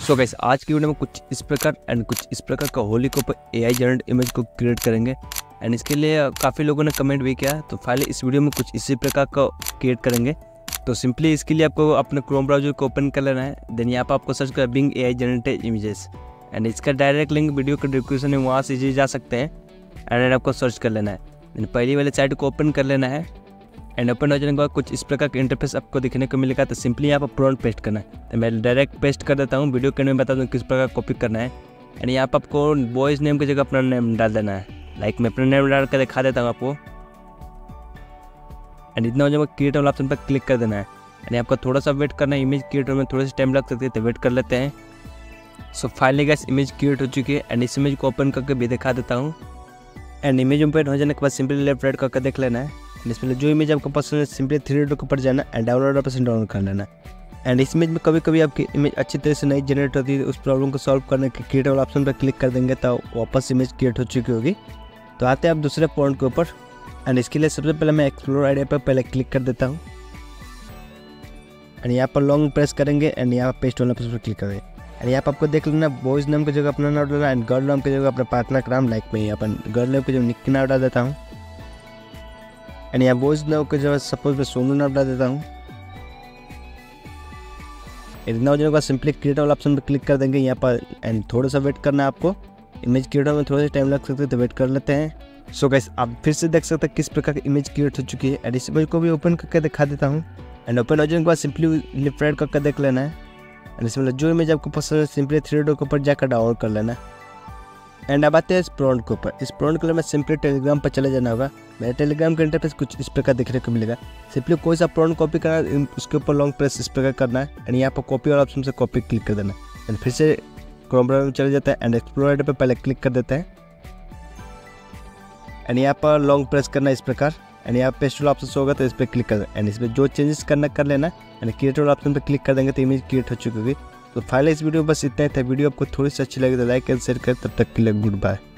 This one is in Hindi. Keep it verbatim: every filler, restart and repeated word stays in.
सो गाइस आज की वीडियो में कुछ इस प्रकार एंड कुछ इस प्रकार का होली के ऊपर एआई जनरेट इमेज को क्रिएट करेंगे एंड इसके लिए काफ़ी लोगों ने कमेंट भी किया। तो फाइनली इस वीडियो में कुछ इसी प्रकार का क्रिएट करेंगे। तो सिंपली इसके लिए आपको अपने क्रोम ब्राउजर को ओपन कर लेना है। देन यहाँ पर आपको सर्च कर Bing AI generated images and इसका डायरेक्ट लिंक वीडियो के डिस्क्रिप्शन में, वहाँ से जा सकते हैं एंड आपको सर्च कर लेना है। देन पहली वाले साइट को ओपन कर लेना है एंड ओपन हो जाने के बाद कुछ इस प्रकार का इंटरफेस आपको दिखने को मिलेगा। तो सिंपली यहाँ पर प्रॉम्प्ट पेस्ट करना है। तो मैं डायरेक्ट पेस्ट कर देता हूँ, वीडियो के में बता दूँ किस प्रकार कॉपी करना है। एंड यहाँ पर आपको बॉयज़ नेम की जगह अपना नेम डाल देना है। लाइक मैं अपना नेम डाल कर दिखा देता हूँ आपको। एंड इतना हो जाएगा क्रिएट वाला ऑप्शन पर क्लिक कर देना है। एंड आपको थोड़ा सा वेट करना है, इमेज क्रिएट होने में थोड़ा सा टाइम लग सकती है, तो वेट कर लेते हैं। So finally guys image create हो चुकी है एंड इस इमेज को ओपन करके भी दिखा देता हूँ। एंड इमेज ओपन हो जाने के बाद सिंपली लेफ्ट राइट करके देख लेना है। इसमें जो इमेज आपको पसंद है सिंपली थ्री डॉट के ऊपर जाना एंड डाउनलोड ऑप्शन डाउनलोड कर लेना। एंड इस इमेज में कभी कभी आपकी इमेज अच्छी तरह से नहीं जनरेट होती है, उस प्रॉब्लम को सॉल्व करने के क्रिएट वाला ऑप्शन पर क्लिक कर देंगे तो वापस इमेज क्रिएट हो चुकी होगी। तो आते हैं आप दूसरे पॉइंट के ऊपर एंड इसके लिए सबसे पहले मैं एक्सप्लोर आइडिया पर पहले क्लिक कर देता हूँ एंड यहाँ पर लॉन्ग प्रेस करेंगे एंड यहाँ पर पेस्ट वाला ऑप्शन पर क्लिक करेंगे। एंड यहाँ पर आपको देख लेना बॉयज़ नाम की जगह अपना नाम डालना एंड गर्ल नाम की जगह अपना पार्टनर का नाम। लाइक मैं यहाँ पर गर्ल नाम की जगह निक्की नाम डाल देता हूँ एंड यहाँ बॉयज़ नाम की जगह सपोज मैं सोनू नाम डाल देता हूँ। इतना हो जाने के बाद सिंपली क्रिएट वाला ऑप्शन पर क्लिक कर देंगे यहाँ पर एंड थोड़ा सा वेट करना है आपको। इमेज क्रिएट में थोड़ा सा टाइम लग सकता है, तो वेट कर लेते हैं। सो गाइस आप फिर से देख सकते हैं किस प्रकार की इमेज क्रिएट हो चुकी है। एंड इस इमेज को भी ओपन करके दिखा देता हूँ। एंड ओपन हो जाने के बाद सिंपली लेफ्ट राइट करके देख लेना है एंड इसमें जो इमेज आपको पसंद है सिंपली थ्री डॉट के ऊपर जाकर डाउनलोड कर लेना है। एंड अब आते हैं इस प्रॉम्प्ट के ऊपर। इस प्रॉम्प्ट के लिए मैं सिंपली टेलीग्राम पर चले जाना होगा। मेरे टेलीग्राम का इंटरफेस कुछ इस प्रकार देखने को मिलेगा। सिंपली कोई सा प्रॉम्प्ट कॉपी करना है, उसके ऊपर लॉन्ग प्रेस इस प्रकार करना है एंड यहाँ पर कॉपी वाला ऑप्शन से कॉपी क्लिक कर देना है। एंड फिर से क्रोम ब्राउज़र में चले जाता है एंड एक्सप्लोर पर पहले क्लिक कर देता है एंड यहाँ पर लॉन्ग प्रेस करना है इस प्रकार एंड यहाँ पेस्ट वाला ऑप्शन होगा तो इस पर क्लिक कर देना एंड इसमें जो चेंजेस करना कर लेना एंड क्रिएट वाला ऑप्शन पर क्लिक कर देंगे तो इमेज क्रिएट हो चुकी होगी। तो फाइनली इस वीडियो बस इतना ही था। वीडियो आपको थोड़ी सी अच्छी लगी तो लाइक एंड शेयर करें। तब तक के लिए गुड बाय।